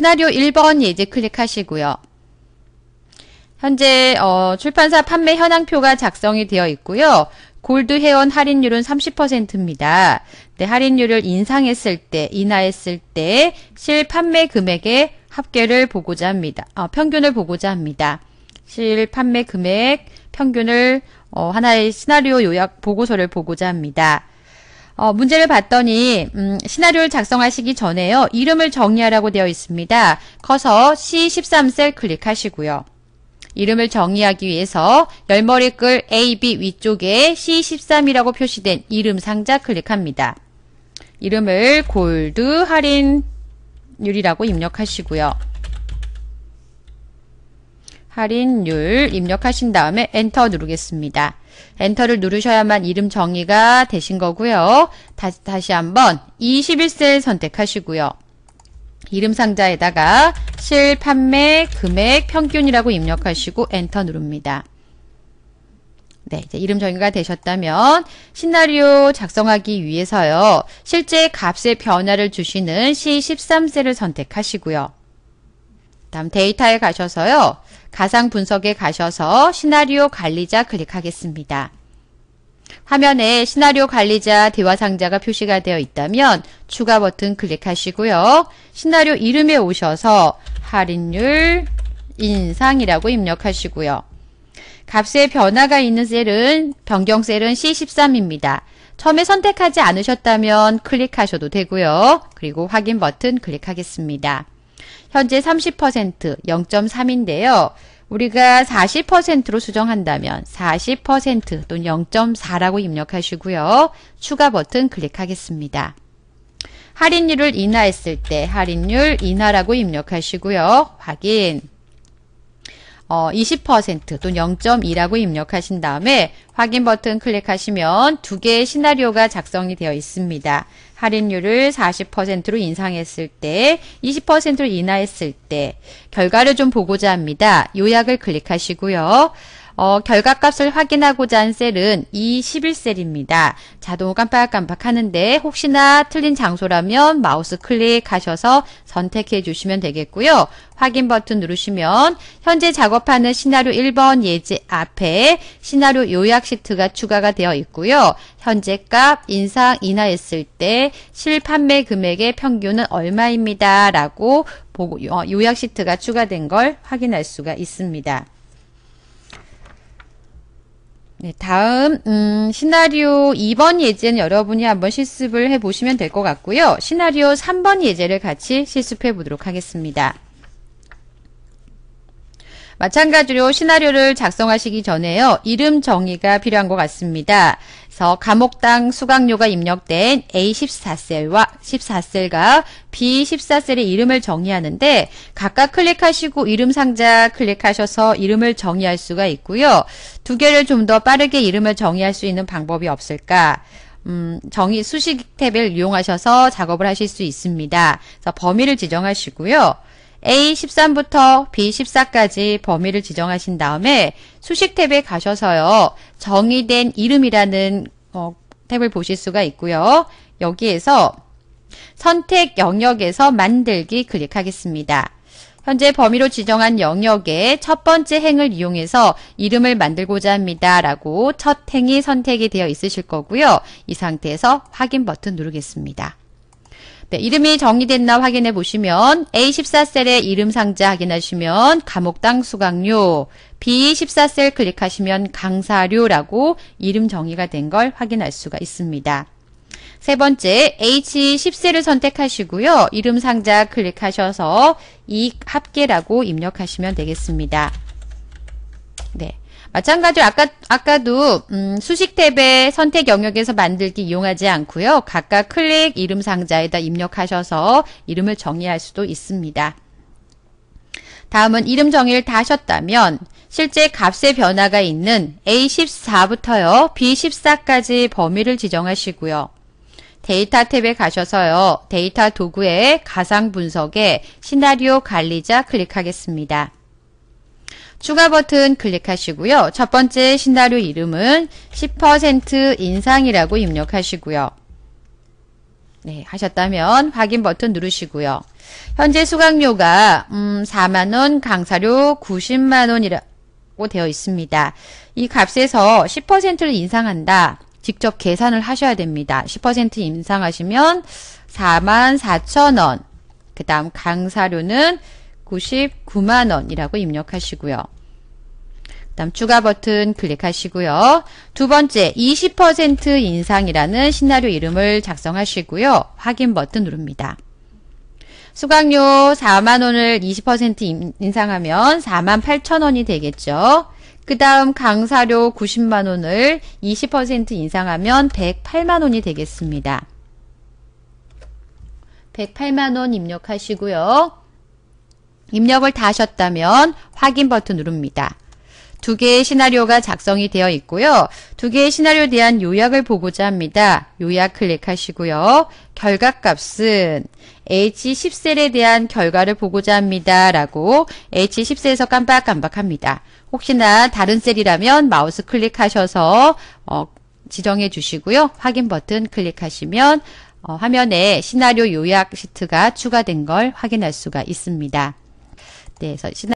시나리오 1번 예제 클릭하시고요. 현재 출판사 판매 현황표가 작성이 되어 있고요. 골드 회원 할인율은 30%입니다. 네, 할인율을 인하했을 때 실판매 금액의 합계를 보고자 합니다. 평균을 보고자 합니다. 실판매 금액 평균을 하나의 시나리오 요약 보고서를 보고자 합니다. 문제를 봤더니 시나리오를 작성하시기 전에요. 이름을 정의하라고 되어 있습니다. 커서 C13셀 클릭하시고요. 이름을 정의하기 위해서 열머리글 A, B 위쪽에 C13이라고 표시된 이름 상자 클릭합니다. 이름을 골드 할인율이라고 입력하시고요. 할인율 입력하신 다음에 엔터 누르겠습니다. 엔터를 누르셔야만 이름 정의가 되신 거고요. 다시 한번 21셀 선택하시고요. 이름 상자에다가 실판매 금액 평균이라고 입력하시고 엔터 누릅니다. 네, 이제 이름 정의가 되셨다면 시나리오 작성하기 위해서요. 실제 값의 변화를 주시는 C13셀을 선택하시고요. 다음 데이터에 가셔서요. 가상 분석에 가셔서 시나리오 관리자 클릭하겠습니다. 화면에 시나리오 관리자 대화 상자가 표시가 되어 있다면 추가 버튼 클릭하시고요. 시나리오 이름에 오셔서 할인율 인상이라고 입력하시고요. 값의 변화가 있는 셀은 변경 셀은 C13입니다. 처음에 선택하지 않으셨다면 클릭하셔도 되고요. 그리고 확인 버튼 클릭하겠습니다. 현재 30% 0.3인데요. 우리가 40%로 수정한다면 40% 또는 0.4라고 입력하시고요. 추가 버튼 클릭하겠습니다. 할인율을 인하했을 때 할인율 인하라고 입력하시고요. 확인. 20% 또는 0.2라고 입력하신 다음에 확인 버튼 클릭하시면 두 개의 시나리오가 작성이 되어 있습니다. 할인율을 40%로 인상했을 때, 20%로 인하했을 때 결과를 좀 보고자 합니다. 요약을 클릭하시고요. 결과값을 확인하고자 한 셀은 E11셀입니다. 자동 깜빡깜빡 하는데 혹시나 틀린 장소라면 마우스 클릭하셔서 선택해 주시면 되겠고요. 확인 버튼 누르시면 현재 작업하는 시나리오 1번 예제 앞에 시나리오 요약 시트가 추가가 되어 있고요. 현재 값 인상 인하했을 때 실판매 금액의 평균은 얼마입니다. 라고 요약 시트가 추가된 걸 확인할 수가 있습니다. 네, 다음 시나리오 2번 예제는 여러분이 한번 실습을 해보시면 될 것 같고요. 시나리오 3번 예제를 같이 실습해 보도록 하겠습니다. 마찬가지로 시나리오를 작성하시기 전에요. 이름 정의가 필요한 것 같습니다. 그래서 과목당 수강료가 입력된 A14셀과 B14셀의 이름을 정의하는데 각각 클릭하시고 이름 상자 클릭하셔서 이름을 정의할 수가 있고요. 두 개를 좀 더 빠르게 이름을 정의할 수 있는 방법이 없을까? 정의 수식 탭을 이용하셔서 작업을 하실 수 있습니다. 그래서 범위를 지정하시고요. A13부터 B14까지 범위를 지정하신 다음에 수식 탭에 가셔서요. 정의된 이름이라는 탭을 보실 수가 있고요. 여기에서 선택 영역에서 만들기 클릭하겠습니다. 현재 범위로 지정한 영역의 첫 번째 행을 이용해서 이름을 만들고자 합니다. 라고 첫 행이 선택이 되어 있으실 거고요. 이 상태에서 확인 버튼 누르겠습니다. 네, 이름이 정의됐나 확인해 보시면 A14셀의 이름 상자 확인하시면 과목당 수강료, B14셀 클릭하시면 강사료라고 이름 정의가 된 걸 확인할 수가 있습니다. 세 번째 H10셀을 선택하시고요. 이름 상자 클릭하셔서 이익 합계라고 입력하시면 되겠습니다. 네. 마찬가지로 아까도 수식 탭의 선택 영역에서 만들기 이용하지 않고요. 각각 클릭 이름 상자에다 입력하셔서 이름을 정의할 수도 있습니다. 다음은 이름 정의를 다 하셨다면 실제 값의 변화가 있는 A14부터요. B14까지 범위를 지정하시고요. 데이터 탭에 가셔서요. 데이터 도구에 가상 분석에 시나리오 관리자 클릭하겠습니다. 추가 버튼 클릭하시고요. 첫 번째 시나리오 이름은 10% 인상이라고 입력하시고요. 네, 하셨다면 확인 버튼 누르시고요. 현재 수강료가 4만원, 강사료 90만원이라고 되어 있습니다. 이 값에서 10%를 인상한다. 직접 계산을 하셔야 됩니다. 10% 인상하시면 44,000원. 그 다음 강사료는 99만원이라고 입력하시고요. 그 다음 추가 버튼 클릭하시고요. 두 번째 20% 인상이라는 시나리오 이름을 작성하시고요. 확인 버튼 누릅니다. 수강료 4만원을 20% 인상하면 48,000원이 되겠죠. 그 다음 강사료 90만원을 20% 인상하면 108만원이 되겠습니다. 108만원 입력하시고요. 입력을 다 하셨다면 확인 버튼 누릅니다. 두 개의 시나리오가 작성이 되어 있고요. 두 개의 시나리오에 대한 요약을 보고자 합니다. 요약 클릭하시고요. 결과값은 H10셀에 대한 결과를 보고자 합니다. 라고 H10셀에서 깜빡깜빡합니다. 혹시나 다른 셀이라면 마우스 클릭하셔서 지정해 주시고요. 확인 버튼 클릭하시면 화면에 시나리오 요약 시트가 추가된 걸 확인할 수가 있습니다. 네, 그래서